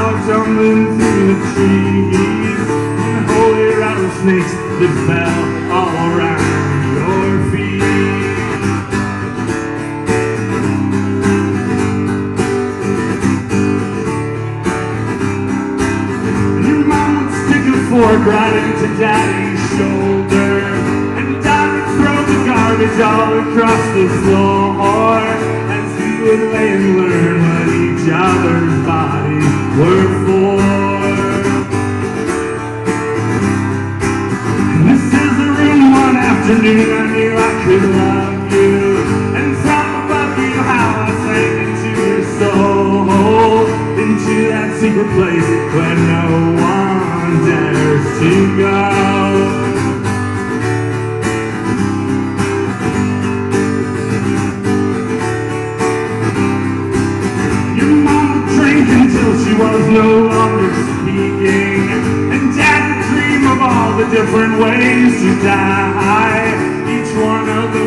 power tumbling through the trees, and holy rattlesnakes that fell all around your feet. And your mom would stick a fork right into Daddy's shoulder, and Dad would throw the garbage all across the floor, as he would lay and learn what each other's bodies were for. And this is the room one afternoon I knew I could love you, and from above you how I sang into your soul, into that secret place where no one dares to go. Until she was no longer speaking, and Dad would dream of all the different ways to die, each one of them